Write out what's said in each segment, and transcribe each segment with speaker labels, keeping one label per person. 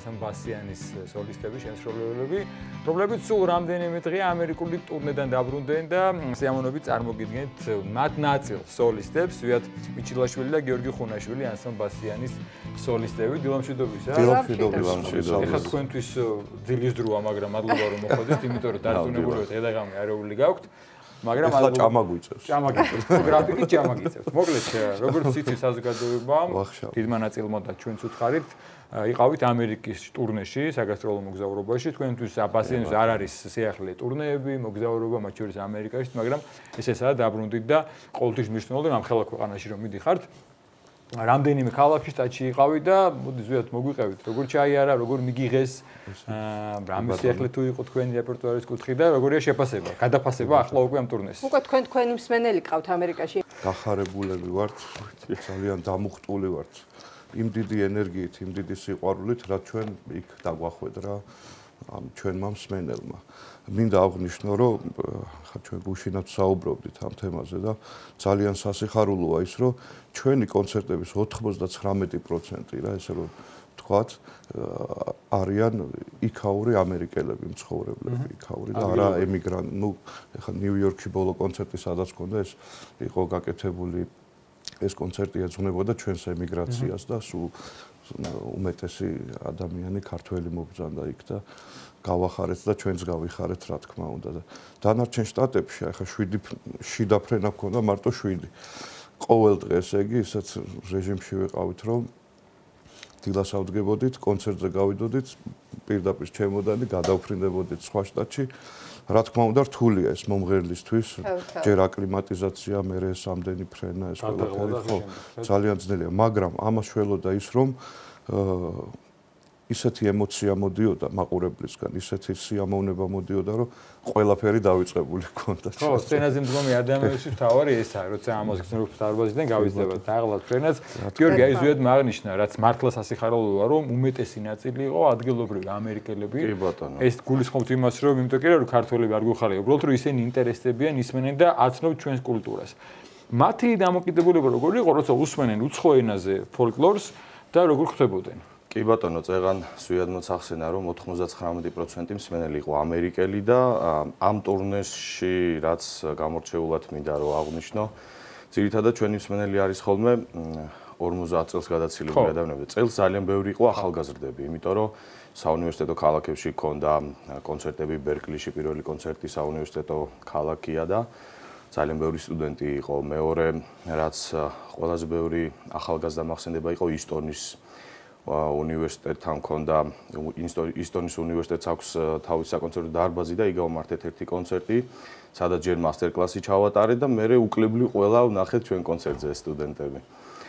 Speaker 1: ანსამბლ ბასიანის სოლისტები, შემსრულებლები, რომლებიც სულ რამდენიმე დღე ამერიკული ტურნედან დაბრუნდნენ და სიამოვნებით წარმოგიდგენთ მათ ნაწილ სოლისტებს, ვიათ მიჩილაშვილი და გიორგი ხუნაშვილი ანსამბლ ბასიანის სოლისტები. დილამშვიდობისა.
Speaker 2: დილამშვიდობისა.
Speaker 1: ეხლა თქვენთვის ძილის დროა, მაგრამ მადლობა რომ მოხვედით, იმიტომ რომ დარწმუნებული ვართ, დღე-დღე არეული გაქვთ. მაგრამ
Speaker 2: ახლა ჭამა გვიწევს.
Speaker 1: გრაფიკით ჭამა გიწევს. მოკლედ, როგორც იცი საზოგადოება, დიდმა ნაწილმა და ჩვენც უთხარით, იყავით ამერიკის ტურნეში, საგასტროლო მოგზაურობაში. თქვენთვის ბასიანის არ არის სიახლე ტურნეები, მოგზაურობა, მათ შორის ამერიკაში, მაგრამ ეს ესაა დაბრუნდით და ყოველთვის მნიშვნელოვანი ამ ხელა ქვეყანაში რომ მიდიხართ. რამდენიმე ქალაქში სტატში იყავით და მოდი ზუსტად მოგვიყევით, როგორ ჩაიარა, როგორ მიგიღეს, რამე სიახლე თუ იყო თქვენი რეპერტუარის კუთხე და როგორია შეფასება, გადაფასება ახლა უკვე ამ ტურნეს.
Speaker 3: უკვე თქვენი მსმენელი ყავთ ამერიკაში.
Speaker 2: გახარებულები ვართ, ძალიან დამუხტული ვართ. იმ დიდი ენერგიით, იმ დიდი სიყვარულით, რაც ჩვენ იქ დაგვახვედრა ამ ჩვენმა მსმენელმა. მინდა აღვნიშნო, რომ ხა ჩვენ გუშინაც საუბრობდით ამ თემაზე და ძალიან სასიხარულოა ის, რომ ჩვენი კონცერტების 99% რა ესე რომ თქვათ, არიან იქაური ამერიკელები, მცხოვრებლები, იქაური და არა ემიგრანტი. ნუ ხა ნიუ-იორკში ბოლო კონცერტი სადაც გქონდა, ეს იყო გაკეთებული ეს კონცერტი ეძღვნებოდა ჩვენს ემიგრაციას და სულ უმეტესი ადამიანი ქართველი მობრძანდა იქ და გავახარეთ და ჩვენც გავიხარეთ რა თქმა უნდა და დანარჩენ შტატებში ახლა 7 შიდა ფრენა გქონდა მარტო 7 ყოველ დღე ესე იგი ისეთ რეჟიმში ვიყავით რომ დილას ავდგებოდით კონცერტზე გავიდოდით პირდაპირ ჩემოდანი გადავფრინდებოდით სხვა შტატში რა თქმა უნდა რთულია ეს მომღერლისთვის ჯერ აკლიმატიზაცია მერე სამდენი ფრენა ეს ყველაფერი ხო ძალიან ძნელია მაგრამ ამას შველოდა ის რომ ისეთი ემოცია მოდიოდა მაყურებლისგან, ისეთი სიამოვნება მოდიოდა, რომ ყველაფერი დავიწყებული ჰქონდა.
Speaker 1: ხო, სცენაზე მდგომი ადამიანების თავარი ესაა, როცა ამას გზნობს დარბაზიდან გავიზრდებათ და აღლა ფრენას. გიორგი აი ზუსტად მაგნიშნა, რაც მართლა სასიხარულოა, რომ უმეტესი ნაწილი იყო ადგილობრივი ამერიკელები.
Speaker 2: კი ბატონო.
Speaker 1: ეს გულისხმობთ იმას, რომ იმიტომ კი რომ ქართველები არ გუხარია, უბრალოდ რომ ისინი ინტერესდებიან, ისმენენ და აცნობთ ჩვენს კულტურას. მათი დამოკიდებულება როგორ იყო, როცა უსმენენ უცხო ენაზე ფოლკლორს და როგორ ხდებოდნენ?
Speaker 4: კი ბატონო, წეგან სვიად მოახსენა, რომ 99% მსმენელი იყო ამერიკელი და ამ ტურნეში რაც გამორჩეულად მინდა რომ აღვნიშნო, ძირითადად ჩვენი მსმენელი არის ხოლმე 50 წელს გადაცილებული ადამიანები. წელს ძალიან ბევრი იყო ახალგაზრდები, იმიტომ რომ საუნივერსიტეტო ქალაქებში ჰქონდა კონცერტები, ბერკლიში პირველი კონცერტი საუნივერსიტეტო ქალაქია და ძალიან ბევრი სტუდენტი იყო. მეორე, რაც ყველაზე ბევრი ახალგაზრდა მახსენდება იყო ისტონის უნივერსიტეტთან ჰქონდა ისტონის უნივერსიტეტს აქვს თავისი საკონცერტო დარბაზი და იგავ მართეთ ერთი კონცერტი, სადაც ჯერ მასტერ კლასი ჩავატარეთ და მე უკლებლივ ყველა ვნახეთ ჩვენ კონცერტზე სტუდენტები.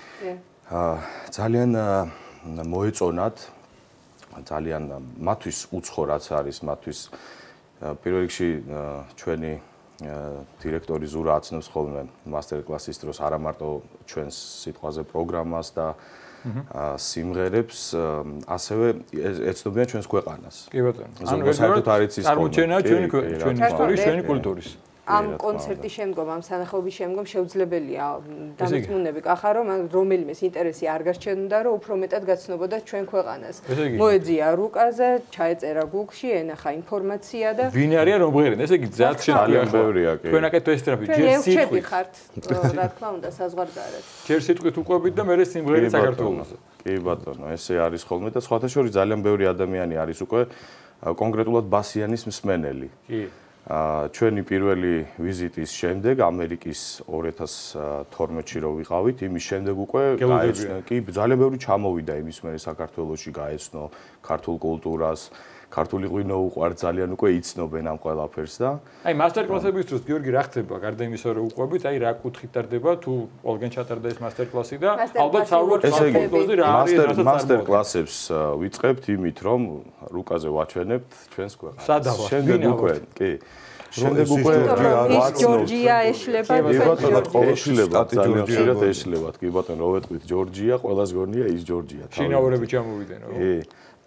Speaker 4: ძალიან მოეწონათ, ძალიან მათთვის უცხო რაც არის, მათთვის პირველ რიგში ჩვენი დირექტორი ზურა აცნობს ხოლმე მასტერ კლასის დროს არა მარტო ჩვენს სიტყვაზე პროგრამას და სიმღერებს ასევე ეცნობიან ჩვენს ქვეყანას.
Speaker 1: კი ბატონო.
Speaker 4: ანუ საერთოდ არ იცის
Speaker 1: წარმოჩენაა ჩვენი ისტორიის, ჩვენი კულტურის.
Speaker 3: ამ კონცერტის შემდგომ, ამ სანახაობის შემდგომ შეუძლებელია დამწმუნები კახა რომ რომელიმეს ინტერესი არ გარჩენოდა რომ უფრო მეტად გაცნობოდა ჩვენ ქვეყანას. მოეძია რუკაზე, ჩაეწერა Google-ში, ენახა ინფორმაცია და
Speaker 1: ვინ არიან რომ მღერენ? ესე იგი
Speaker 4: ძალიან ბევრია კი.
Speaker 1: თქვენ აკეთო ეს ტრაფი, ჯერ სიტყვით
Speaker 3: ხართ, რა თქმა უნდა, საზღვარგარეთ.
Speaker 1: ჯერ სიტყვით უყვებით და მერე სიმღერით საქართველოს.
Speaker 4: კი ბატონო, ესე არის ხოლმე და სხვათა შორის ძალიან ბევრი ადამიანი არის უკვე კონკრეტულად ბასიანის მსმენელი.
Speaker 1: კი.
Speaker 4: ჩვენი პირველი ვიზიტის შემდეგ ამერიკის 2012-ში რო ვიყავით, იმის შემდეგ უკვე გაეცნო, კი, ძალიან ბევრი ჩამოვიდა იმის მერე საქართველოში გაეცნო ქართულ კულტურას, ქართული ღვინო უყვართ, ძალიან უკვე იცნობენ ამ ყველაფერს და
Speaker 1: აი მასტერკლასების დროს გიორგი რა ხდება? გარდა იმისა რომ უყვებით, აი რა კუთხით ტარდება თუ ყველგან ჩატარდა ეს მასტერკლასი და ალბათ საუბრობთ მასტერკლასზე რა არის
Speaker 4: მასტერკლასებს ვიწყებთ იმით რომ რუკაზე ვაჩვენებთ ჩვენს ქვეყანას. შემდეგ უკვე, კი. შემდეგ უკვე
Speaker 3: ჯორჯია ეშლება,
Speaker 4: ეშლება, ძალიან ხშირად ეშლებათ, კი ბატონო, რო ვეტყვით ჯორჯია, ყველას გონია ის ჯორჯია.
Speaker 1: შინაურები ჩამოვიდნენ, ხო?
Speaker 4: კი.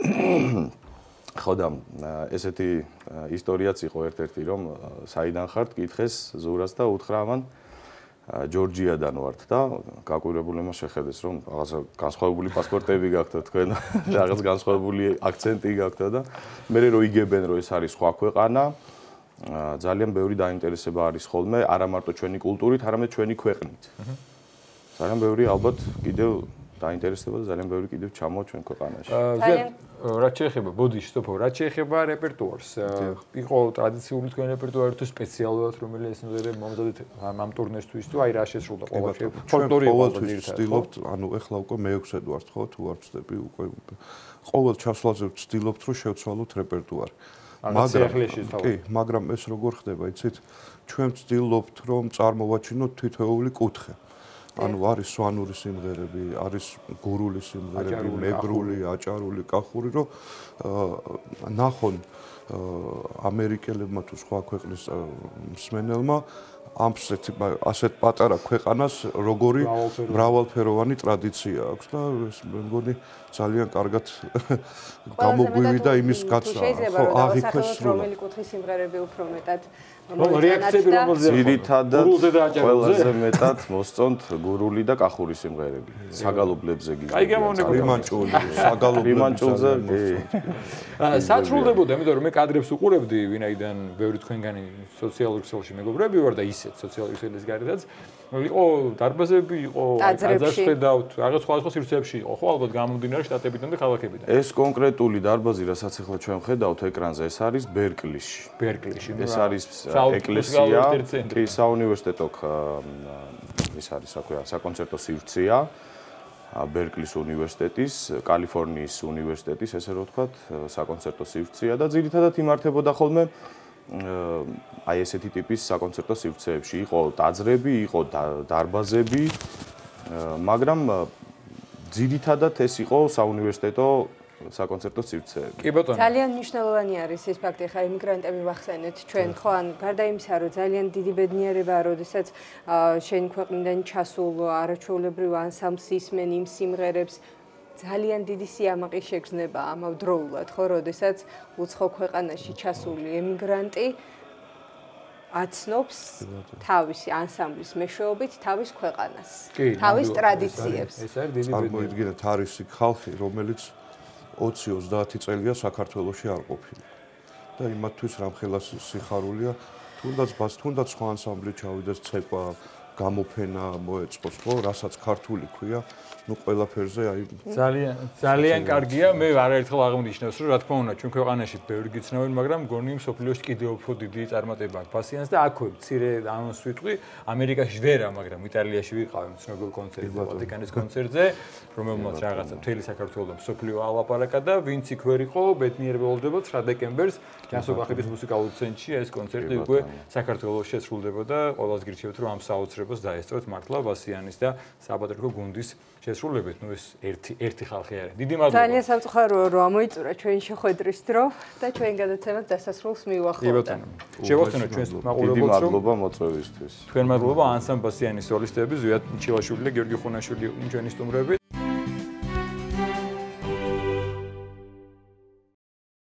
Speaker 4: ხო და ესეთი ისტორიაც იყო ერთ-ერთი რომ საიდან ხართ კითხეს ზურას და უთხრა ამან ჯორჯიადან ვართ და გაკვირვებულმა შეხედეს რომ რაღაცა განსხვავებული პასპორტები გაქვთ თქვენ რაღაც განსხვავებული აქცენტი გაქვთ და მე რო იგებენ რომ ეს არის სხვა ქვეყანა ძალიან ბევრი დაინტერესება არის ხოლმე არა მარტო ჩვენი კულტურით არამედ ჩვენი ქვეყნით ძალიან ბევრი ალბათ კიდევ დაინტერესდება და ძალიან ბევრი კიდევ ჩამოვა ჩვენ ქვეყანაში
Speaker 1: რაც შეეხება ბოდიში თოფო რაც შეეხება რეპერტუარს იყო ტრადიციული თქვენ რეპერტუარი თუ სპეციალურად რომელიც სიმღერები მომზადეთ ამ ტურნესთვის თუ აი რა შესრულდა
Speaker 2: ყოველთვის ვცდილობთ ანუ ეხლა უკვე მე-6-ად ვართ ხო თუ არ ვწდები უკვე ყოველ ჩასვლაზე ვცდილობთ რომ შევცვალოთ რეპერტუარი მაგრამ ეს როგორ ხდება იცით ჩვენ ვცდილობთ რომ წარმოვაჩინოთ თითოეული კუთხე ანუ არის სვანური სიმღერები, არის გურული სიმღერები, მეგრული, აჭარული, კახური, რომ ნახონ ამერიკელებმა თუ სხვა ქვეყნის მსმენელმა ამ ასეთ პატარა ქვეყანას როგორი მრავალფეროვანი ტრადიცია აქვს და მე მგონი ძალიან კარგად გამოგვივიდა იმის გაცნობა.
Speaker 3: ხო, აღიქვეს რომელი კუთხის სიმღერები უფრო მეტად
Speaker 1: რეაქციები რომელზეა
Speaker 4: ძირითადად ყველაზე მეტად მოსწონთ გურული და კახური სიმღერები საგალობლებზე გიგებია
Speaker 1: აი გამოვნება
Speaker 2: იმანჭული საგალობლებზე
Speaker 1: საცრულდებოდა იმიტომ რომ მე კადრებს უყურებდი ვინაიდან ბევრი თქვენგანი სოციალურ ქსელში მეგობრები ვარ და ისეთ სოციალურ ქსელის გარედაც იყო დარბაზები იყო აზარს ხედავთ რაღაც სხვადასხვა სივრცეებში იყო ხო ალბათ გამომდინარე შტატებიდან და ქალაქებიდან
Speaker 4: ეს კონკრეტული დარბაზი რასაც ახლა ჩვენ ხედავთ ეკრანზე ეს არის ბერკლიში ეს არის ეკლესია კი საუნივერსიტეტო ის არის საკონცერტო სივრცეა ბერკლის უნივერსიტეტის კალიფორნიის უნივერსიტეტის ესე რომ ვთქვათ საკონცერტო სივრცეა და ძირითადად იმართებოდა ხოლმე აი ესეთი ტიპის საკონცერტო სივრცეებში იყო ტაძრები, იყო დარბაზები, მაგრამ ძირითადად ეს იყო საუნივერსიტეტო საკონცერტო სივრცეები.
Speaker 1: კი ბატონო.
Speaker 3: ძალიან მნიშვნელოვანი არის ეს ფაქტი, ხა იმიგრანტები ვახსენეთ ჩვენ, ხო, ან გარდა იმისა, რომ ძალიან დიდი ბედნიერებაა, როდესაც შენ ქვეყნიდან ჩასულ არაჩვეულებრივ ანსამბლს ისმენ იმ სიმღერებს ძალიან დიდი სიამაყი შეგრძნება ამავდროულად, ხო, როდესაც უცხო ქვეყანაში ჩასული ემიგრანტი აცნობს თავისი ანსამბლის მეშვეობით თავის ქვეყანას, თავის ტრადიციებს.
Speaker 1: ეს არის დიდი ბედნიერება.
Speaker 2: წარმოიდგინეთ არის იქ ხალხი, რომელიც 20-30 წელია საქართველოში არ ყოფილი. და იმათთვის რამხელა სიხარულია, თუნდაც სხვა ანსამბლი ჩავიდეს ცეკვა, გამოფენა მოეწყოს, ხო, რასაც ქართული ქვია, ну ყველაფერზე აი
Speaker 1: ძალიან კარგია. მე არაერთხელ აღნიშნავს, რომ რა თქმა უნდა, ჩვენ ქვეყანაში ბევრი გიცნობენ, მაგრამ გონი მსოფლიოში კიდევ უფრო დიდი წარმატება აქვს პასიანს და აქვე მცირე ანონს ვიტყვი, ამერიკაში ვერა, მაგრამ იტალიაში ვიყავი ცნობილ კონცერტზე, ვატიკანის კონცერტზე, რომელმაც რაღაცა მთელი საქართველოს მსოფლიო ალაპარაკა და ვინც იქ ვერ იყო, ბედნიერება ველოდება 9 დეკემბერს ჯანსაღმოყრობის მუსიკალურ ცენტრში ეს კონცერტი უკვე საქართველოს შესრულდებოდა. ყველას გირჩევთ, რომ ამ საოცრებას დაესწროთ მართლა ბასიანის და საბადრიგო გუნდის შესრულებით, ну ეს ერთი ხალხი არის. დიდი მადლობა.
Speaker 3: ძალიან სამწუხაროა რომ ამოიწურა ჩვენი შეხვედრის დრო და ჩვენ გადაცემას დასასრულს მივახავდა.
Speaker 1: შევახსენოთ ჩვენს მაყურებელს
Speaker 4: რომ დიდი მადლობა მოწვევისთვის.
Speaker 1: თქვენ მადლობა ანსამბლ ბასიანის სოლისტები ზვიად ჩილაშვილი და გიორგი ხუნაშვილი ჩვენი სტუმრები